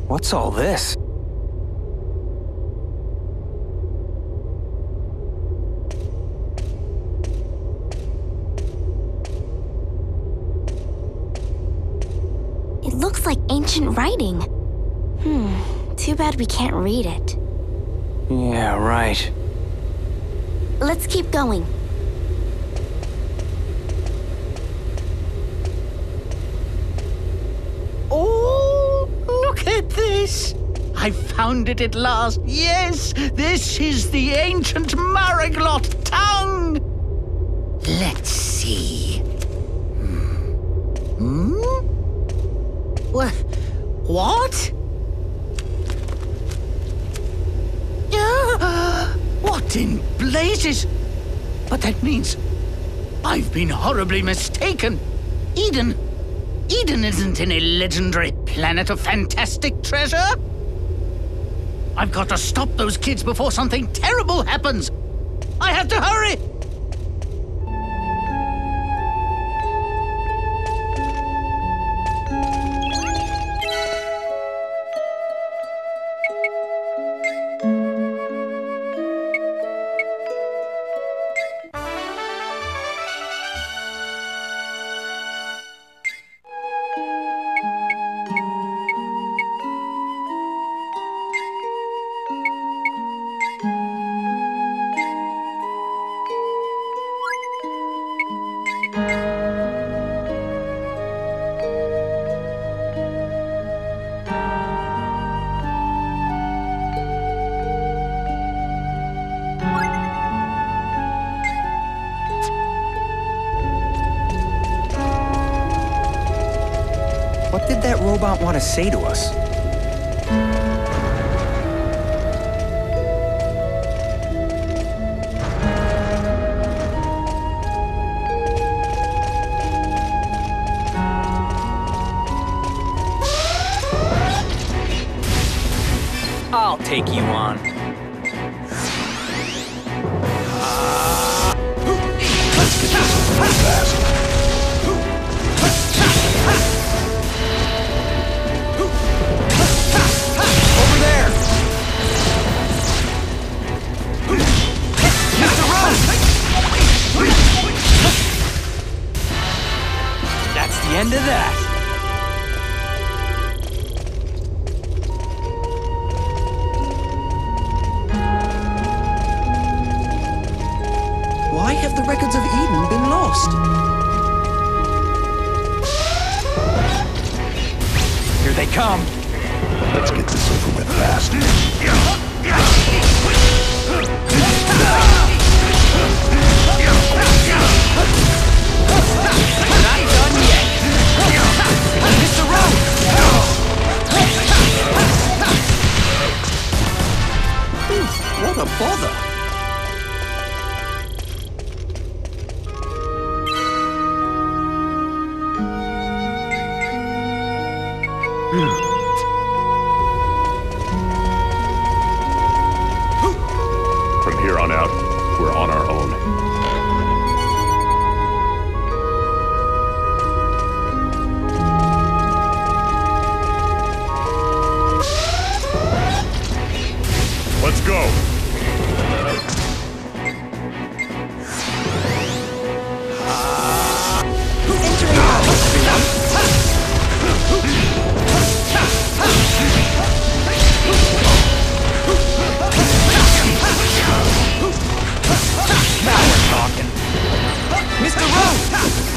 What's all this? It looks like ancient writing. Too bad we can't read it. Yeah, right. Let's keep going. Oh, look at this! I found it at last. Yes, this is the ancient Mariglot tongue. Let's see. What? What in blazes? But that means I've been horribly mistaken. Eden isn't any legendary planet of fantastic treasure. I've got to stop those kids before something terrible happens. I have to hurry. What did that robot want to say to us? I'll take you on. Let's get this over with fast. Over there! Mr. Rose! That's the end of that. Why have the records of Eden been lost? Here they come. Let's get this over with fast. We're not done yet. Mr. Rose! What a bother! From here on out, we're on our own. Let's go! Now we're talking. Mr. Rose!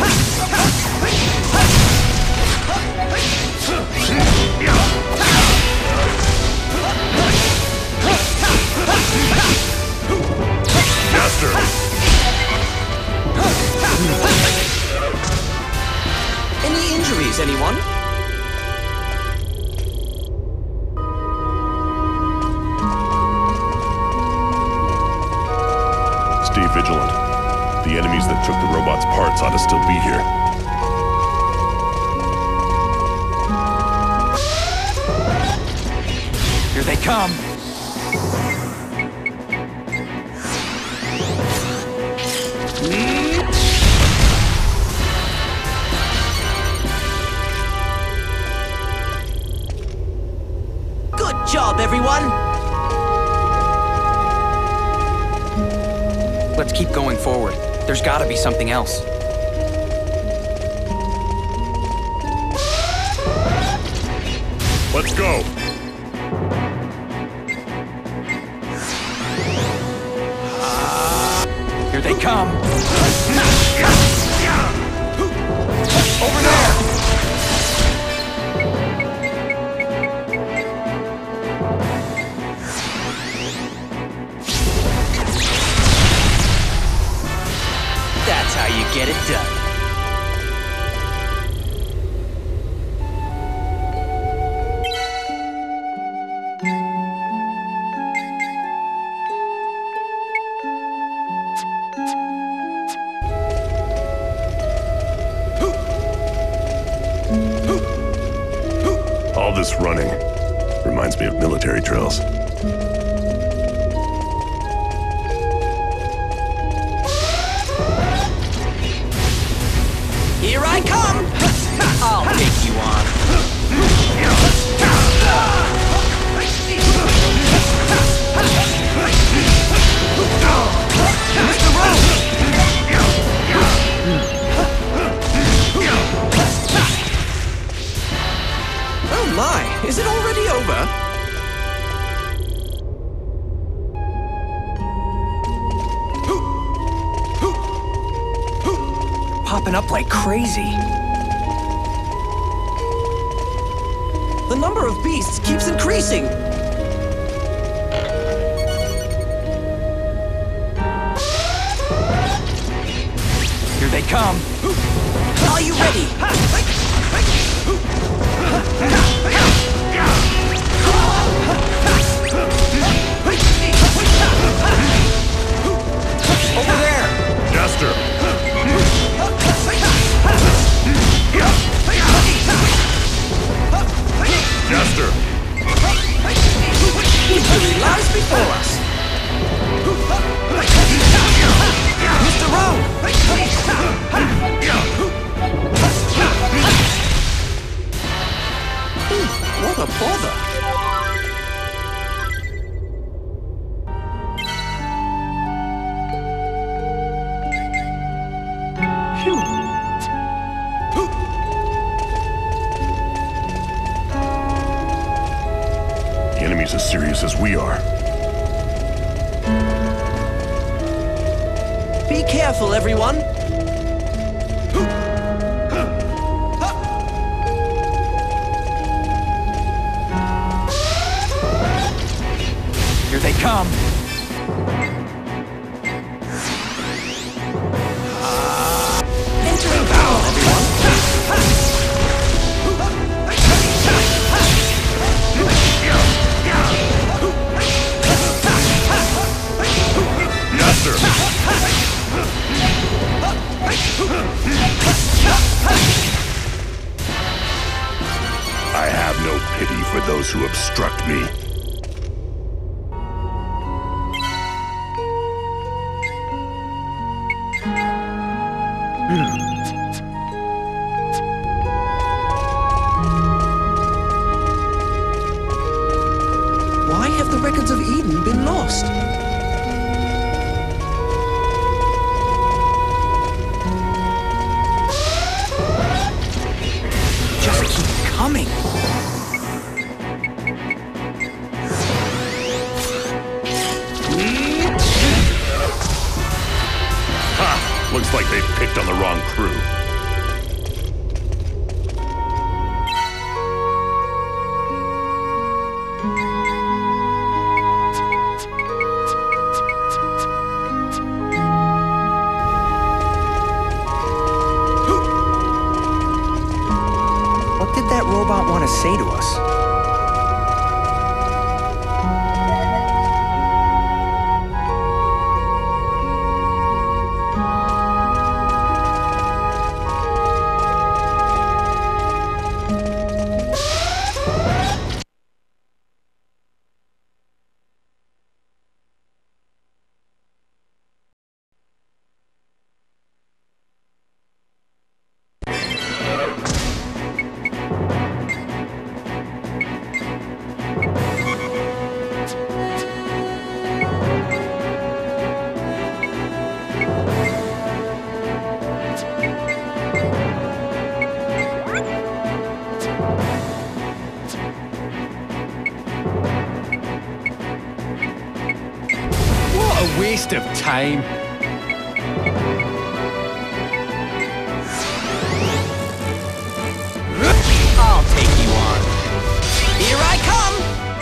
Master! Any injuries, anyone? Stay vigilant. The enemies that took the robot's parts ought to still be here. Here they come. job, everyone! Let's keep going forward. There's gotta be something else. Let's go! Here they come! Over there! That's how you get it done. All this running reminds me of military drills. Here I come! I'll take you on. Mr. Rosa! Oh my, is it already over? Popping up like crazy. The number of beasts keeps increasing. Here they come! Are you ready? Over there! Jester! Jester! Victory lies before us. Mr. Rowe! What a bother! The enemy's as serious as we are. Be careful, everyone. Here they come! Entering battle, everyone. Jester! I have no pity for those who obstruct me. Why have the records of Eden been lost? Just keep coming! Ha! Looks like they picked on the wrong crew. What did that robot want to say to us? waste of time. I'll take you on. Here I come!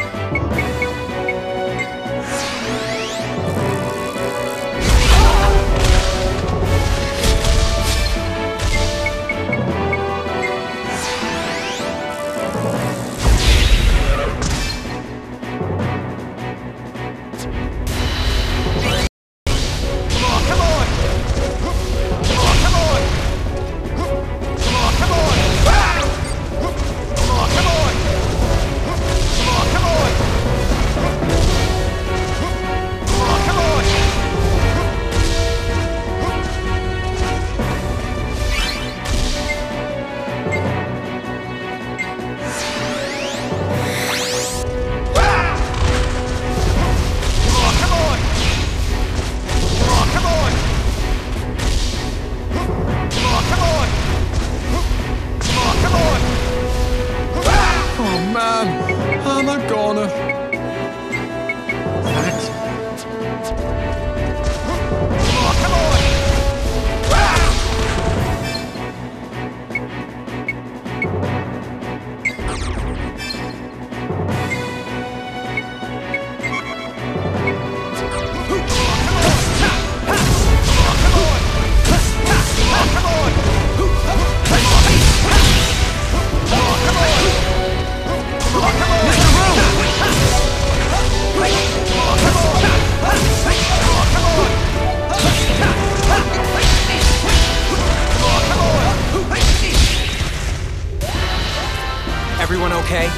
Everyone okay?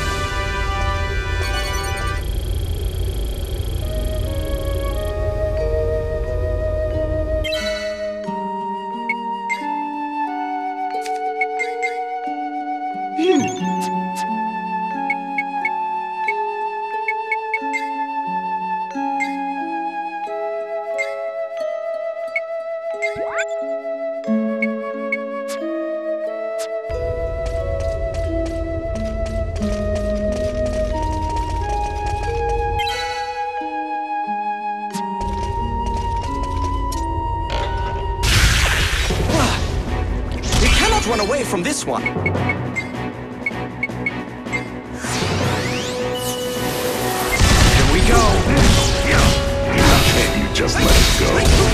Run away from this one. Can't you just let it go?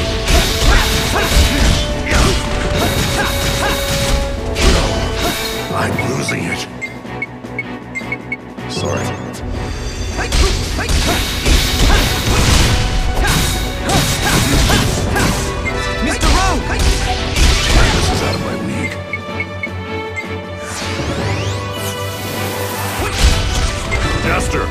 No, I'm losing it. Sorry. Mr. Rowe! This is out of my league. Duster!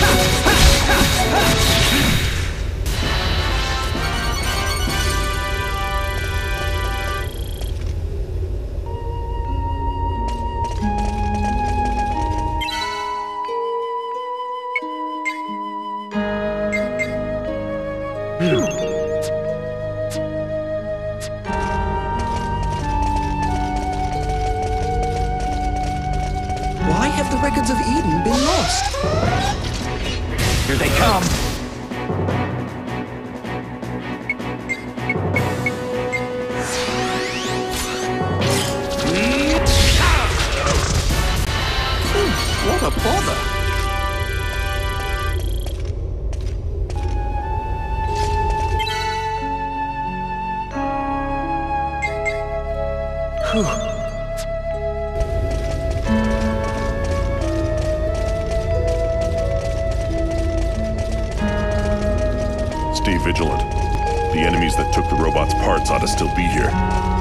Why have the records of Eden been lost? Here they come. What a bother! Stay vigilant. The enemies that took the robot's parts ought to still be here.